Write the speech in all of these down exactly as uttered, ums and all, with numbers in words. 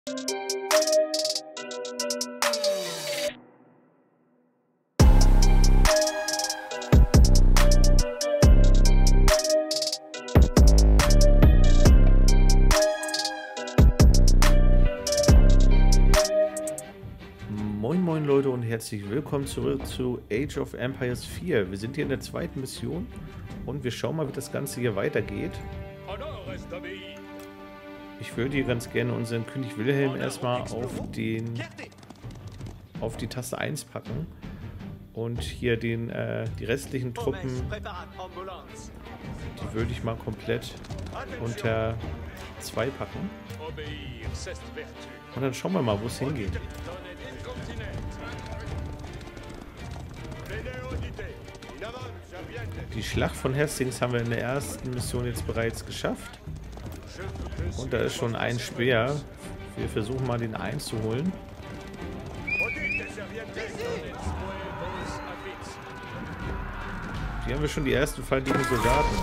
Moin moin Leute und herzlich willkommen zurück zu Age of Empires vier. Wir sind hier in der zweiten Mission und wir schauen mal, wie das Ganze hier weitergeht. Ich würde hier ganz gerne unseren König Wilhelm erstmal auf den auf die Taste eins packen und hier den äh, die restlichen Truppen, die würde ich mal komplett unter zwei packen. Und dann schauen wir mal, wo es hingeht. Die Schlacht von Hastings haben wir in der ersten Mission jetzt bereits geschafft. Und da ist schon ein Speer. Wir versuchen mal den einzuholen. Hier haben wir schon die ersten feindlichen Soldaten.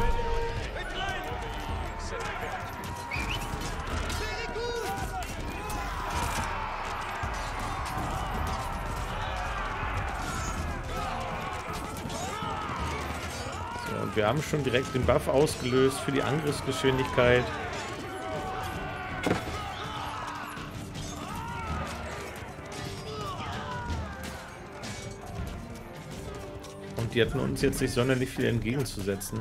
Und wir haben schon direkt den Buff ausgelöst für die Angriffsgeschwindigkeit. Und die hatten uns jetzt nicht sonderlich viel entgegenzusetzen.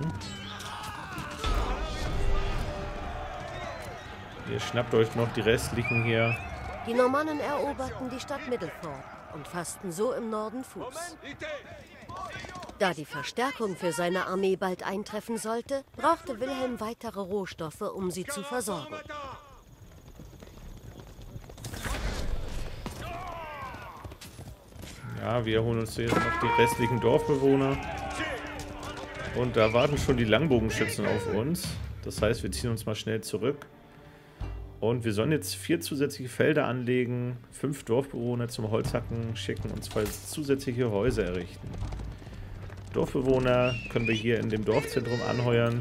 Ihr schnappt euch noch die restlichen hier. Die Normannen eroberten die Stadt Middelford und fassten so im Norden Fuß. Da die Verstärkung für seine Armee bald eintreffen sollte, brauchte Wilhelm weitere Rohstoffe, um sie zu versorgen. Ja, wir holen uns jetzt noch die restlichen Dorfbewohner. Und da warten schon die Langbogenschützen auf uns. Das heißt, wir ziehen uns mal schnell zurück. Und wir sollen jetzt vier zusätzliche Felder anlegen, fünf Dorfbewohner zum Holzhacken schicken und zwei zusätzliche Häuser errichten. Dorfbewohner können wir hier in dem Dorfzentrum anheuern.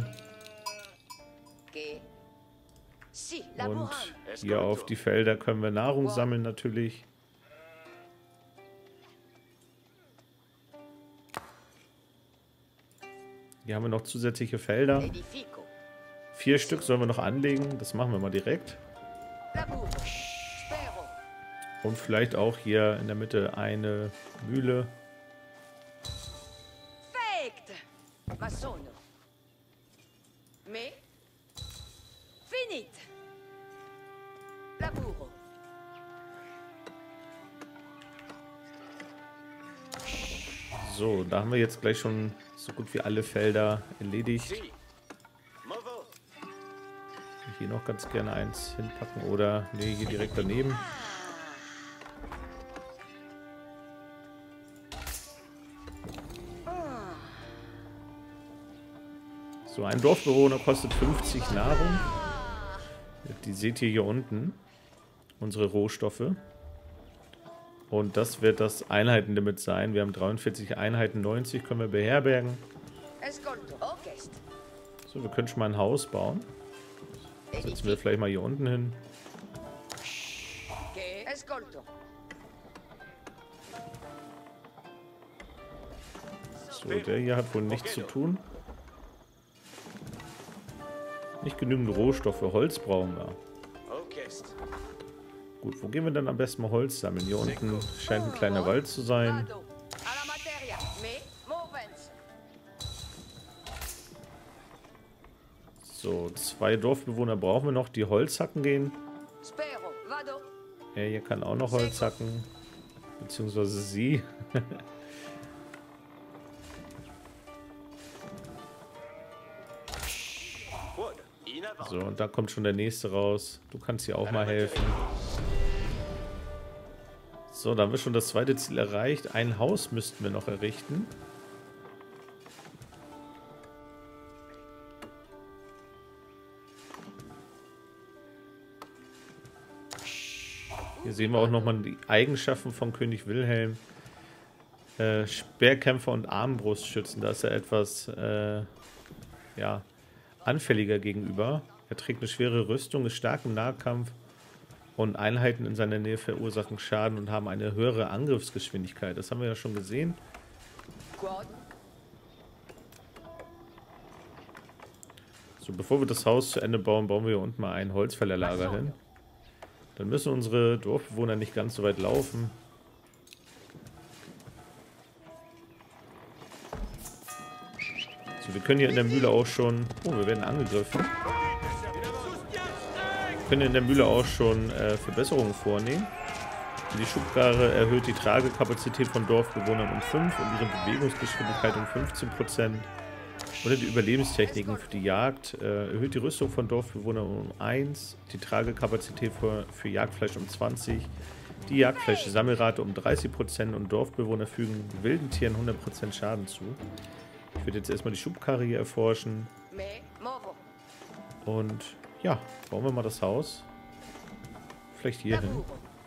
Und hier auf die Felder können wir Nahrung sammeln natürlich. Hier haben wir noch zusätzliche Felder. Vier Stück sollen wir noch anlegen. Das machen wir mal direkt. Und vielleicht auch hier in der Mitte eine Mühle. So, da haben wir jetzt gleich schon so gut wie alle Felder erledigt. Hier noch ganz gerne eins hinpacken oder nee, hier direkt daneben. So, ein Dorfbewohner kostet fünfzig Nahrung. Die seht ihr hier unten. Unsere Rohstoffe. Und das wird das Einheitenlimit sein. Wir haben dreiundvierzig Einheiten, neunzig können wir beherbergen. So, wir können schon mal ein Haus bauen. Setzen wir vielleicht mal hier unten hin. So, der hier hat wohl nichts zu tun. Nicht genügend Rohstoffe. Holz brauchen wir. Gut, wo gehen wir dann am besten mal Holz sammeln? Hier unten scheint ein kleiner Wald zu sein. So, zwei Dorfbewohner brauchen wir noch, die Holz hacken gehen. Er hier kann auch noch Holz hacken. Beziehungsweise sie. So, und da kommt schon der nächste raus. Du kannst hier auch mal helfen. So, da haben wir schon das zweite Ziel erreicht. Ein Haus müssten wir noch errichten. Hier sehen wir auch nochmal die Eigenschaften von König Wilhelm. Äh, Speerkämpfer und Armbrustschützen, da ist er etwas äh, ja, anfälliger gegenüber. Er trägt eine schwere Rüstung, ist stark im Nahkampf Und Einheiten in seiner Nähe verursachen Schaden und haben eine höhere Angriffsgeschwindigkeit. Das haben wir ja schon gesehen. So, bevor wir das Haus zu Ende bauen, bauen wir hier unten mal ein Holzfällerlager hin. Dann müssen unsere Dorfbewohner nicht ganz so weit laufen. So, wir können hier in der Mühle auch schon... Oh, wir werden angegriffen. Wir können in der Mühle auch schon äh, Verbesserungen vornehmen. Die Schubkarre erhöht die Tragekapazität von Dorfbewohnern um fünf und ihre Bewegungsgeschwindigkeit um fünfzehn Prozent. Oder die Überlebenstechniken für die Jagd äh, erhöht die Rüstung von Dorfbewohnern um eins, die Tragekapazität für, für Jagdfleisch um zwanzig, die Jagdfleisch-Sammelrate um dreißig Prozent und Dorfbewohner fügen wilden Tieren hundert Prozent Schaden zu. Ich würde jetzt erstmal die Schubkarre hier erforschen. Und ja, bauen wir mal das Haus. Vielleicht hier hin.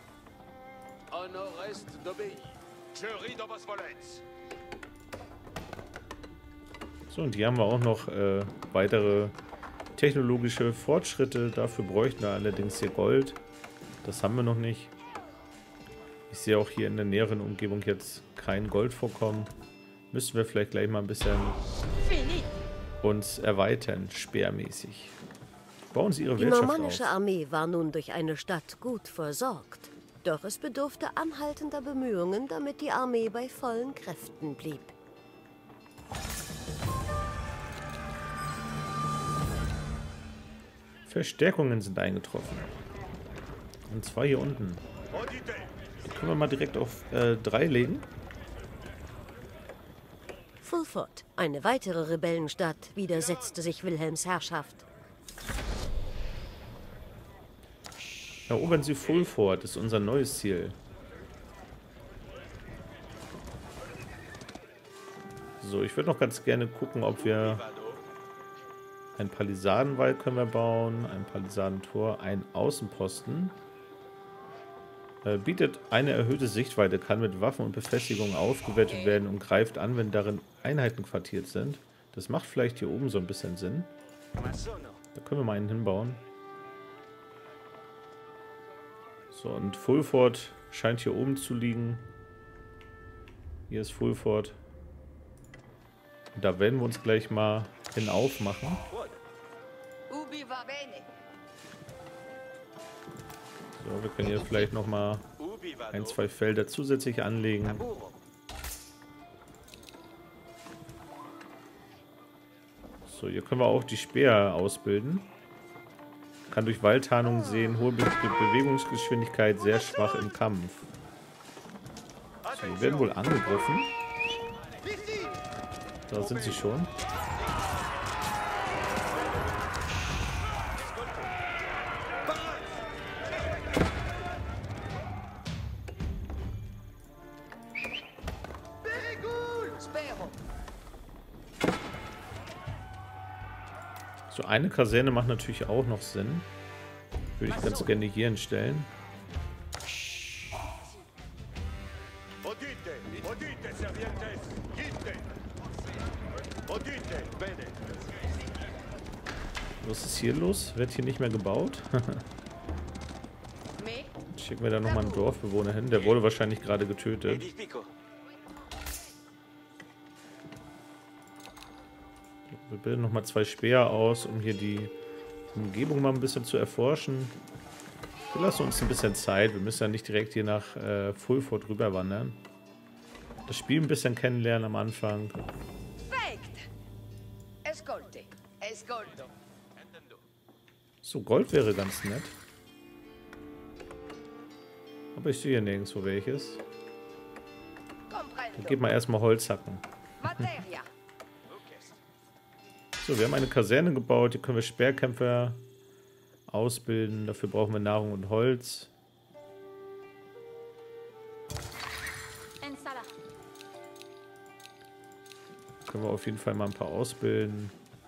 So, und hier haben wir auch noch äh, weitere technologische Fortschritte. Dafür bräuchten wir allerdings hier Gold. Das haben wir noch nicht. Ich sehe auch hier in der näheren Umgebung jetzt kein Goldvorkommen. Müssen wir vielleicht gleich mal ein bisschen uns erweitern, speermäßig. Bauen Sie Ihre Die Wirtschaft auf. normannische Armee war nun durch eine Stadt gut versorgt. Doch es bedurfte anhaltender Bemühungen, damit die Armee bei vollen Kräften blieb. Verstärkungen sind eingetroffen. Und zwar hier unten. Die können wir mal direkt auf äh, drei legen. Fulford, eine weitere Rebellenstadt, widersetzte sich Wilhelms Herrschaft. Erobern Sie Fulford, ist unser neues Ziel. So, ich würde noch ganz gerne gucken, ob wir ein Palisadenwall können wir bauen, ein Palisadentor, ein Außenposten. Äh, bietet eine erhöhte Sichtweite, kann mit Waffen und Befestigungen aufgewertet werden und greift an, wenn darin Einheiten quartiert sind. Das macht vielleicht hier oben so ein bisschen Sinn. Da können wir mal einen hinbauen. So, und Fulford scheint hier oben zu liegen. Hier ist Fulford. Und da werden wir uns gleich mal hin aufmachen. So, wir können hier vielleicht noch mal ein, zwei Felder zusätzlich anlegen. So, hier können wir auch die Speer ausbilden. Kann durch Waldtarnung sehen, hohe Be Be Bewegungsgeschwindigkeit, sehr schwach im Kampf. So, wir werden wohl angegriffen. Da sind sie schon. So, eine Kaserne macht natürlich auch noch Sinn. Würde ich ganz gerne hier hinstellen. Was ist hier los? Wird hier nicht mehr gebaut? Schicken wir da nochmal einen Dorfbewohner hin. Der wurde wahrscheinlich gerade getötet. Wir bilden nochmal zwei Speer aus, um hier die Umgebung mal ein bisschen zu erforschen. Wir lassen uns ein bisschen Zeit. Wir müssen ja nicht direkt hier nach äh, Fulford rüber wandern. Das Spiel ein bisschen kennenlernen am Anfang. So, Gold wäre ganz nett. Aber ich sehe hier nirgendwo welches. Dann geht mal erstmal Holz hacken. So, wir haben eine Kaserne gebaut. Hier können wir Speerkämpfer ausbilden. Dafür brauchen wir Nahrung und Holz. Können wir auf jeden Fall mal ein paar ausbilden.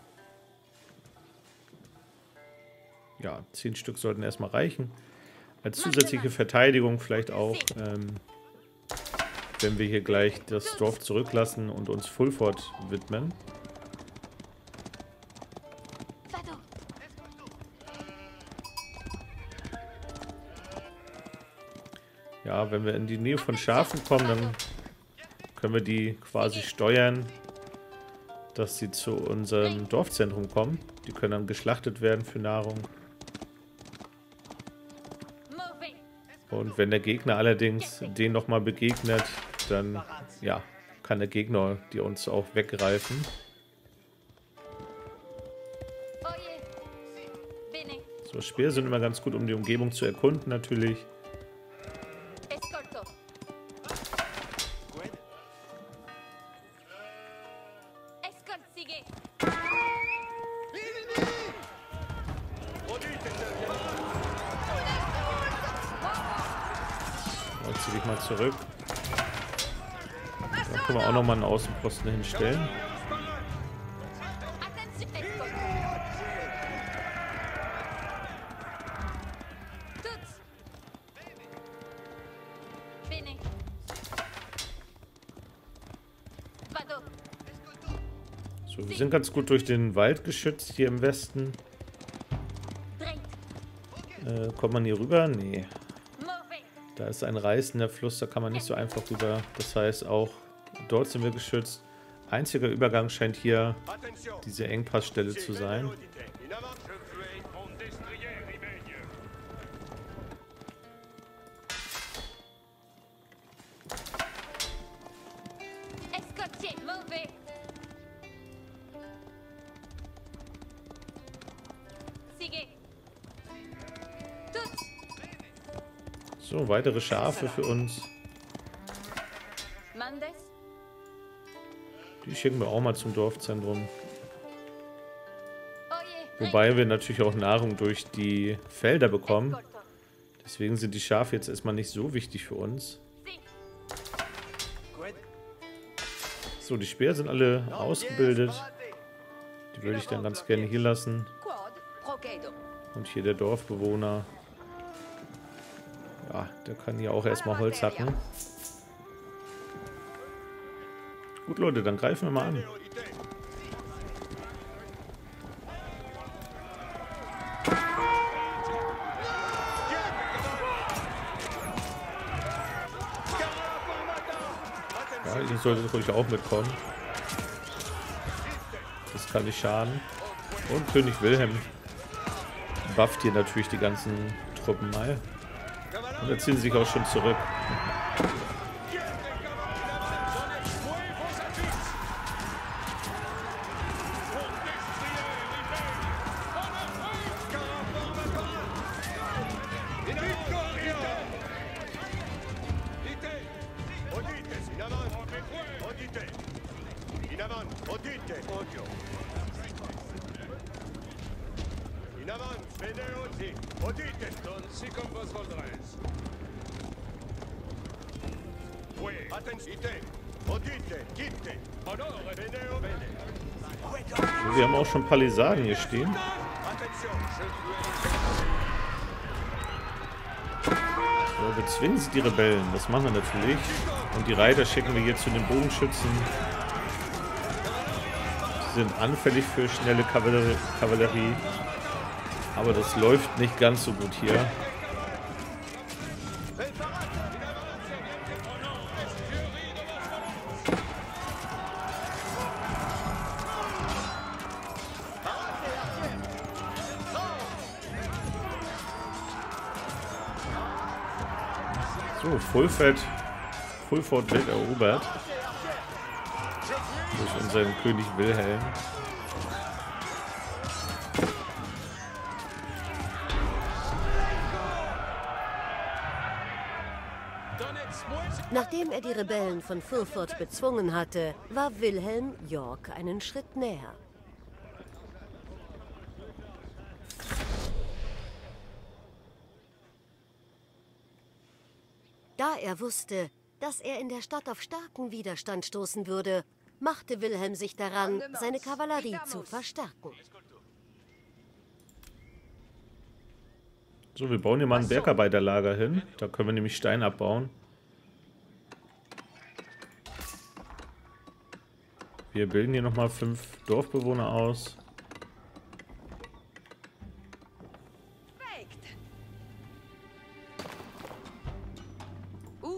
Ja, zehn Stück sollten erstmal reichen. Als zusätzliche Verteidigung vielleicht auch, ähm, wenn wir hier gleich das Dorf zurücklassen und uns Fulford widmen. Ja, wenn wir in die Nähe von Schafen kommen, dann können wir die quasi steuern, dass sie zu unserem Dorfzentrum kommen. Die können dann geschlachtet werden für Nahrung. Und wenn der Gegner allerdings den nochmal begegnet, dann ja, kann der Gegner die uns auch weggreifen. So, Speer sind immer ganz gut, um die Umgebung zu erkunden natürlich. Jetzt zieh dich mal zurück. Dann können wir auch nochmal einen Außenposten hinstellen. So, wir sind ganz gut durch den Wald geschützt hier im Westen. Äh, kommt man hier rüber? Nee. Da ist ein reißender Fluss, da kann man nicht so einfach rüber. Das heißt, auch dort sind wir geschützt. Einziger Übergang scheint hier diese Engpassstelle zu sein. So, weitere Schafe für uns. Die schicken wir auch mal zum Dorfzentrum. Wobei wir natürlich auch Nahrung durch die Felder bekommen. Deswegen sind die Schafe jetzt erstmal nicht so wichtig für uns. So, die Speer sind alle ausgebildet. Die würde ich dann ganz gerne hier lassen. Und hier der Dorfbewohner. Ja, der kann hier auch erstmal Holz hacken. Gut, Leute, dann greifen wir mal an. Ja, ihr solltet ruhig auch mitkommen. Das kann nicht schaden. Und König Wilhelm bufft hier natürlich die ganzen Truppen mal. Und er zieht sich auch schon zurück. Wir haben auch schon Palisaden hier stehen. So, wir zwingen sie die Rebellen. Das machen wir natürlich. Und die Reiter schicken wir hier zu den Bogenschützen. Sie sind anfällig für schnelle Kavallerie. Kavallerie. Aber das läuft nicht ganz so gut hier. So, Fulford, Fulford wird erobert durch unseren König Wilhelm. Nachdem er die Rebellen von Fulford bezwungen hatte, war Wilhelm York einen Schritt näher. Da er wusste, dass er in der Stadt auf starken Widerstand stoßen würde, machte Wilhelm sich daran, seine Kavallerie zu verstärken. So, wir bauen hier mal ein Bergarbeiterlager hin. Da können wir nämlich Stein abbauen. Wir bilden hier nochmal fünf Dorfbewohner aus.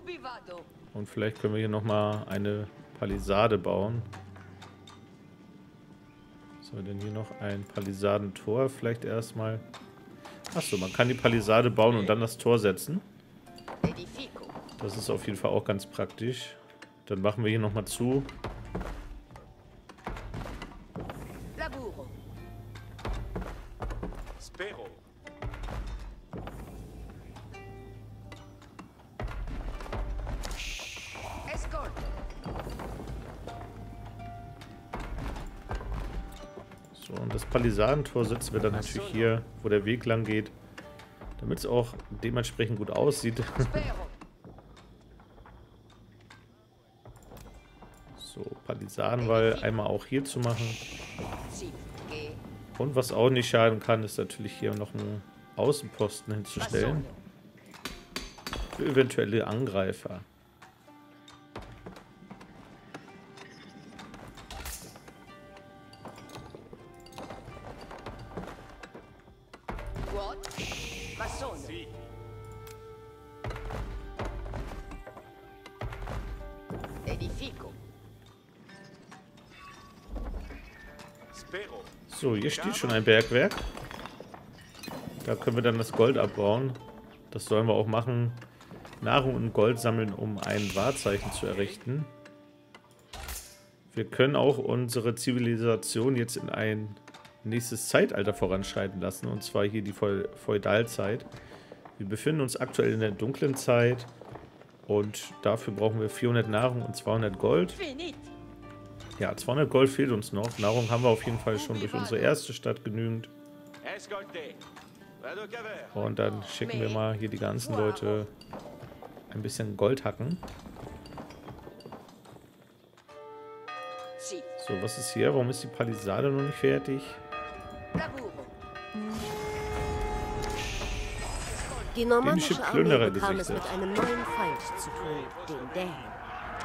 Und vielleicht können wir hier nochmal eine Palisade bauen. So, denn hier noch ein Palisadentor vielleicht erstmal. Achso, man kann die Palisade bauen und dann das Tor setzen. Das ist auf jeden Fall auch ganz praktisch. Dann machen wir hier nochmal zu. So, und das Palisadentor setzen wir dann natürlich hier, wo der Weg lang geht, damit es auch dementsprechend gut aussieht. So, Palisadenwall einmal auch hier zu machen. Und was auch nicht schaden kann, ist natürlich hier noch einen Außenposten hinzustellen. Für eventuelle Angreifer. So, hier steht schon ein Bergwerk. Da können wir dann das Gold abbauen. Das sollen wir auch machen. Nahrung und Gold sammeln, um ein Wahrzeichen zu errichten. Wir können auch unsere Zivilisation jetzt in ein nächstes Zeitalter voranschreiten lassen. Und zwar hier die Feudalzeit. Wir befinden uns aktuell in der dunklen Zeit. Und dafür brauchen wir vierhundert Nahrung und zweihundert Gold. Ja, zweihundert Gold fehlt uns noch. Nahrung haben wir auf jeden Fall schon durch unsere erste Stadt genügend. Und dann schicken wir mal hier die ganzen Leute ein bisschen Gold hacken. So, was ist hier? Warum ist die Palisade noch nicht fertig? Die normannische Armee bekam es mit einem neuen Feind zu tun, den Dänen.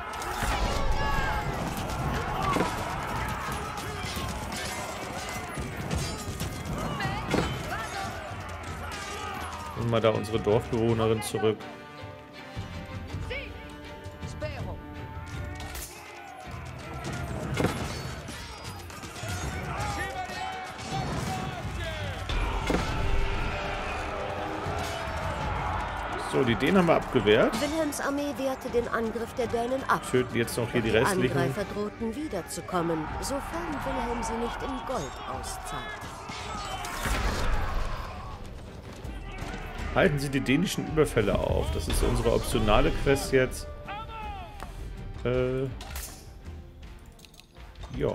Und mal da unsere Dorfbewohnerin zurück. So, die Dänen haben wir abgewehrt. Wilhelms Armee wehrte den Angriff der Dänen ab. Töten jetzt noch hier die restlichen. Die Angreifer drohten wiederzukommen, sofern Wilhelm sie nicht in Gold auszahlte. Halten Sie die dänischen Überfälle auf. Das ist unsere optionale Quest jetzt. Äh. Ja.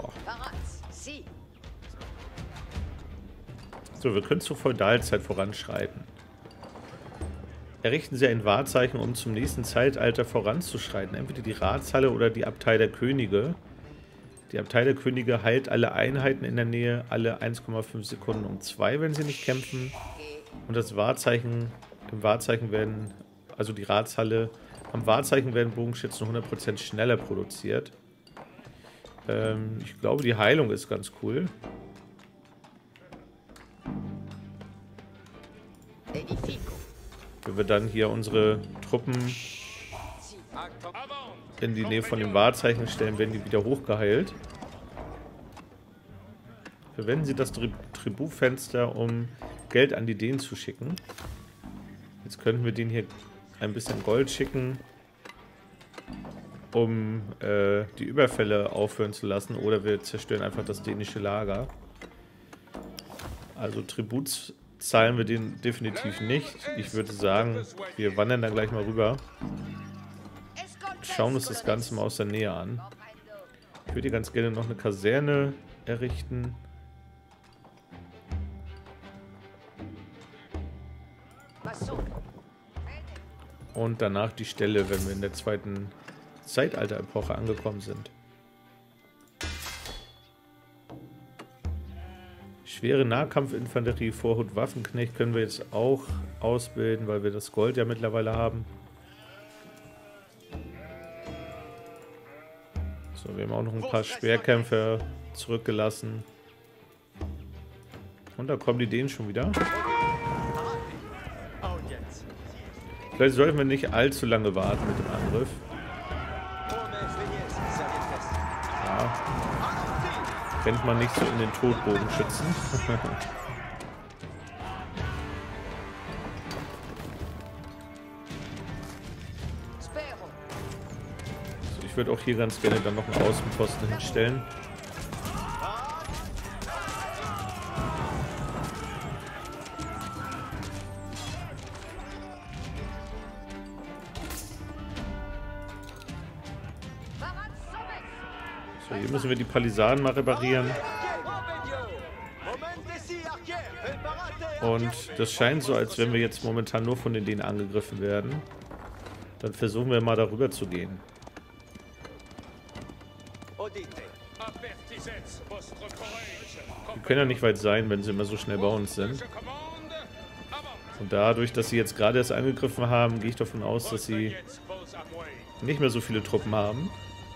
So, wir können zur Feudalzeit voranschreiten. Errichten Sie ein Wahrzeichen, um zum nächsten Zeitalter voranzuschreiten. Entweder die Ratshalle oder die Abtei der Könige. Die Abtei der Könige heilt alle Einheiten in der Nähe alle eins Komma fünf Sekunden um zwei, wenn sie nicht kämpfen. Und das Wahrzeichen, im Wahrzeichen werden, also die Ratshalle, am Wahrzeichen werden Bogenschützen hundert Prozent schneller produziert. Ähm, ich glaube, die Heilung ist ganz cool. Wenn wir dann hier unsere Truppen in die Nähe von dem Wahrzeichen stellen, werden die wieder hochgeheilt. Verwenden Sie das Tributfenster, um Geld an die Dänen zu schicken. Jetzt könnten wir denen hier ein bisschen Gold schicken, um äh, die Überfälle aufhören zu lassen. Oder wir zerstören einfach das dänische Lager. Also Tribut zahlen wir den definitiv nicht. Ich würde sagen, wir wandern da gleich mal rüber. Schauen uns das Ganze mal aus der Nähe an. Ich würde ganz gerne noch eine Kaserne errichten. Und danach die Stelle, wenn wir in der zweiten Zeitalter-Epoche angekommen sind. Schwere Nahkampfinfanterie, Vorhut, Waffenknecht können wir jetzt auch ausbilden, weil wir das Gold ja mittlerweile haben. So, wir haben auch noch ein paar Speerkämpfer zurückgelassen. Und da kommen die Dänen schon wieder. Vielleicht sollten wir nicht allzu lange warten mit dem Angriff. Ja. Kennt man nicht so in den Totbogenschützen. So, ich würde auch hier ganz gerne dann noch einen Außenposten hinstellen. So, hier müssen wir die Palisaden mal reparieren. Und das scheint so, als wenn wir jetzt momentan nur von den Dänen angegriffen werden. Dann versuchen wir mal darüber zu gehen. Die können ja nicht weit sein, wenn sie immer so schnell bei uns sind. Und dadurch, dass sie jetzt gerade erst angegriffen haben, gehe ich davon aus, dass sie nicht mehr so viele Truppen haben.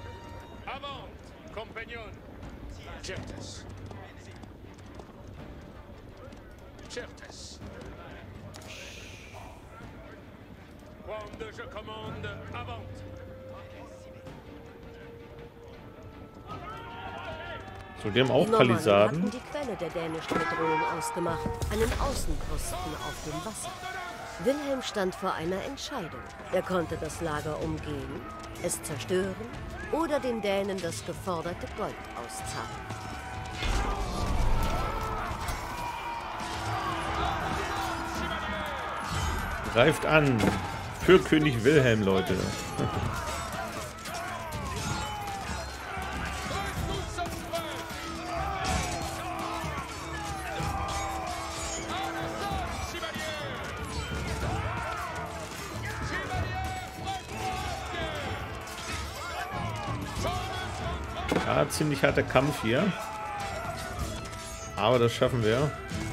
So, die haben auch Palisaden. Hatten die Quelle der dänischen Bedrohung ausgemacht, einen Außenposten auf dem Wasser. Wilhelm stand vor einer Entscheidung. Er konnte das Lager umgehen, es zerstören oder den Dänen das geforderte Gold auszahlen. Greift an. Für König Wilhelm, Leute. Ja, ziemlich harter Kampf hier. Aber das schaffen wir.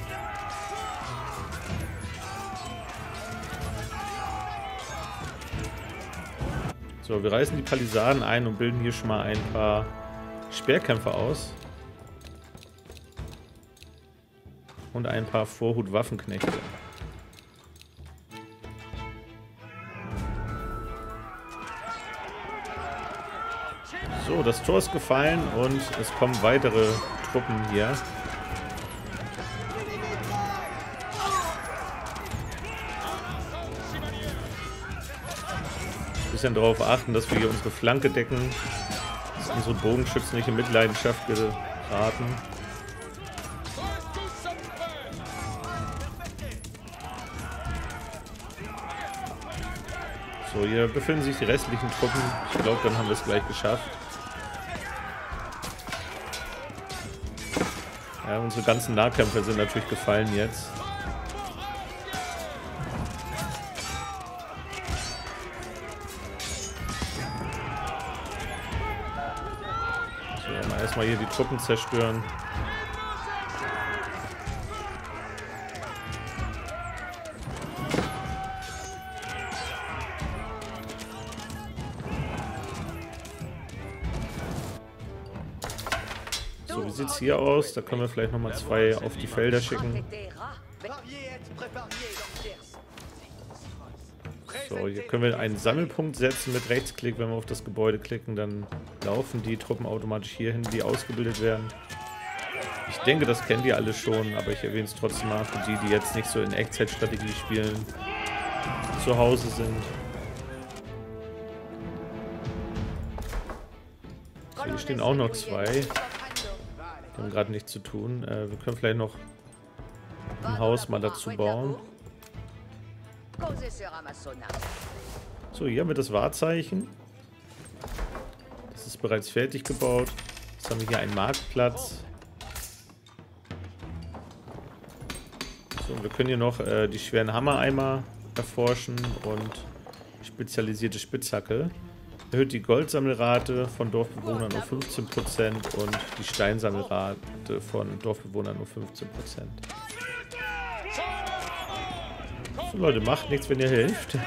So, wir reißen die Palisaden ein und bilden hier schon mal ein paar Speerkämpfer aus. Und ein paar Vorhut-Waffenknechte. So, das Tor ist gefallen und es kommen weitere Truppen hier. Bisschen darauf achten, dass wir hier unsere Flanke decken, dass unsere Bogenschützen nicht in Mitleidenschaft geraten. So, hier befinden sich die restlichen Truppen. Ich glaube, dann haben wir es gleich geschafft. Ja, unsere ganzen Nahkämpfer sind natürlich gefallen jetzt. Erstmal hier die Truppen zerstören. So, wie sieht es hier aus? Da können wir vielleicht nochmal zwei auf die Felder schicken. So, hier können wir einen Sammelpunkt setzen mit Rechtsklick. Wenn wir auf das Gebäude klicken, dann laufen die Truppen automatisch hier hin, die ausgebildet werden. Ich denke, das kennt ihr alle schon, aber ich erwähne es trotzdem mal für die, die jetzt nicht so in Echtzeitstrategie spielen, zu Hause sind. So, hier stehen auch noch zwei. Die haben gerade nichts zu tun. Äh, wir können vielleicht noch ein Haus mal dazu bauen. So, hier haben wir das Wahrzeichen. Das ist bereits fertig gebaut. Jetzt haben wir hier einen Marktplatz. So, und wir können hier noch äh, die schweren Hammereimer erforschen und spezialisierte Spitzhacke. Erhöht die Goldsammelrate von Dorfbewohnern um fünfzehn Prozent und die Steinsammelrate von Dorfbewohnern um fünfzehn Prozent. So, Leute, macht nichts, wenn ihr hilft.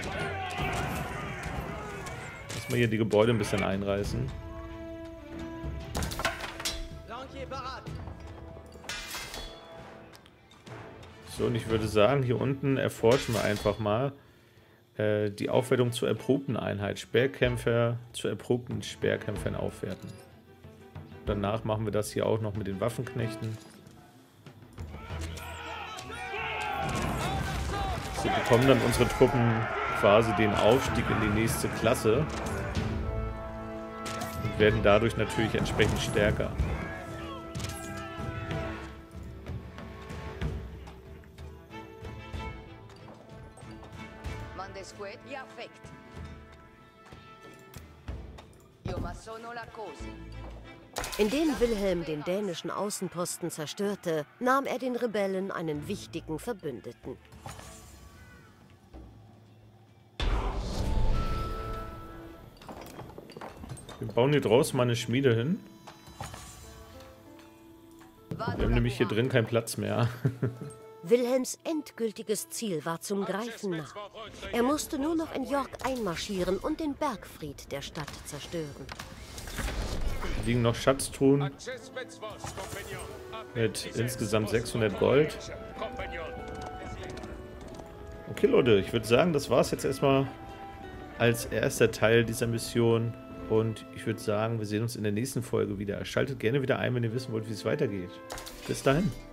Lass mal hier die Gebäude ein bisschen einreißen. So, und ich würde sagen, hier unten erforschen wir einfach mal. Äh, die Aufwertung zur erprobten Einheit. Speerkämpfer zu erprobten Speerkämpfern aufwerten. Danach machen wir das hier auch noch mit den Waffenknechten. So bekommen dann unsere Truppen quasi den Aufstieg in die nächste Klasse und werden dadurch natürlich entsprechend stärker. Indem Wilhelm den dänischen Außenposten zerstörte, nahm er den Rebellen einen wichtigen Verbündeten. Wir bauen hier draußen mal eine Schmiede hin. Wir haben nämlich hier drin keinen Platz mehr. Wilhelms endgültiges Ziel war zum Greifen nah. Er musste nur noch in York einmarschieren und den Bergfried der Stadt zerstören. Hier liegen noch Schatztruhen mit insgesamt sechshundert Gold. Okay Leute, ich würde sagen, das war es jetzt erstmal als erster Teil dieser Mission. Und ich würde sagen, wir sehen uns in der nächsten Folge wieder. Schaltet gerne wieder ein, wenn ihr wissen wollt, wie es weitergeht. Bis dahin.